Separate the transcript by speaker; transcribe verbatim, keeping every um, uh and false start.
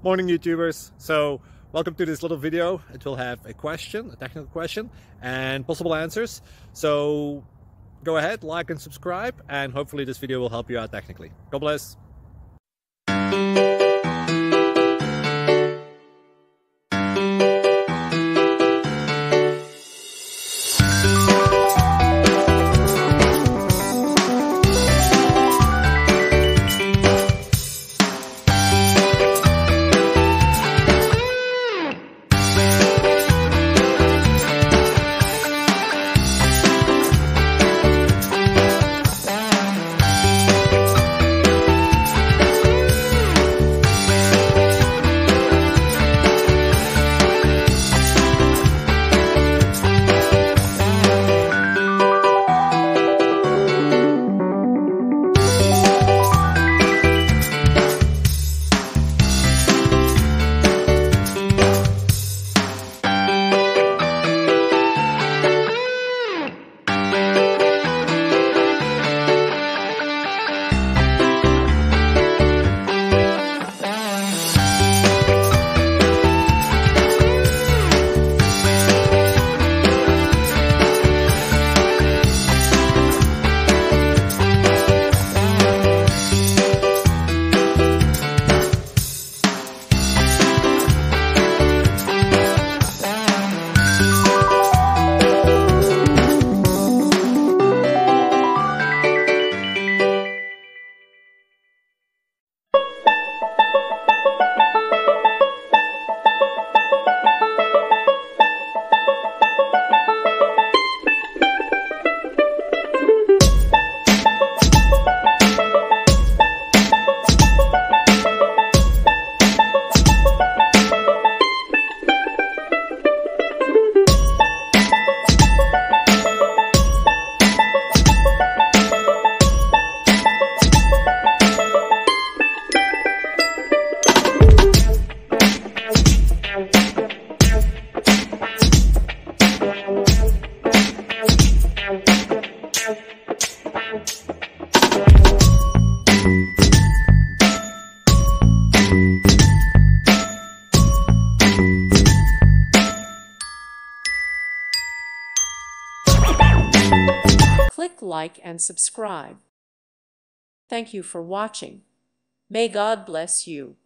Speaker 1: Morning YouTubers. So welcome to this little video. It will have a question, a technical question, and possible answers. So go ahead, like and subscribe, and hopefully this video will help you out technically. God bless.
Speaker 2: Click like and subscribe. Thank you for watching. May God bless you.